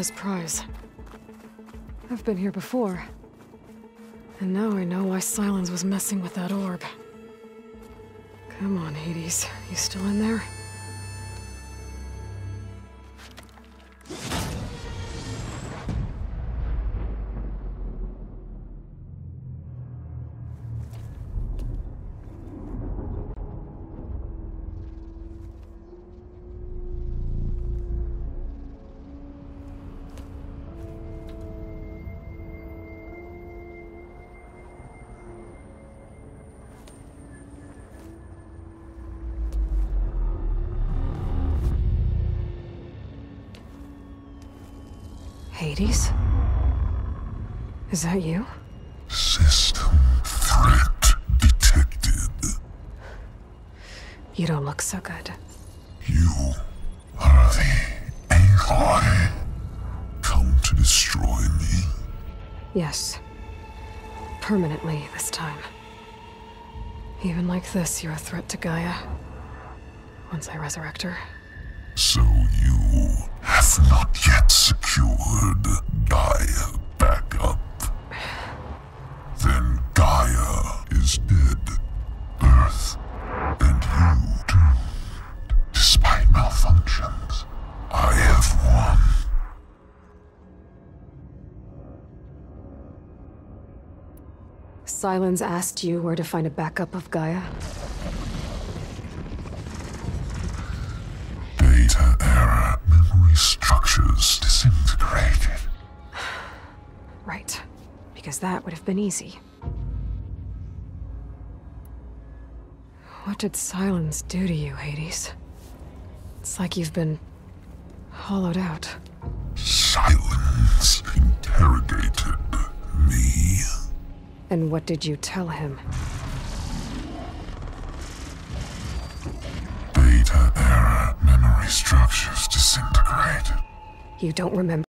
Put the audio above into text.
his prize. I've been here before. And now I know why Sylens was messing with that orb. Come on, Hades. You still in there? Hades? Is that you? System threat detected. You don't look so good. You are the Aloy. Come to destroy me. Yes. Permanently this time. Even like this, you're a threat to Gaia. Once I resurrect her. So you have not yet secured Gaia back up. Then Gaia is dead. Earth and you doomed. Despite malfunctions, I have won. Sylens asked you where to find a backup of Gaia? Data era memory structures disintegrated. Right. Because that would have been easy. What did Sylens do to you, Hades? It's like you've been hollowed out. Silence interrogated me. And what did you tell him? Data era memory structures disintegrated. You don't remember?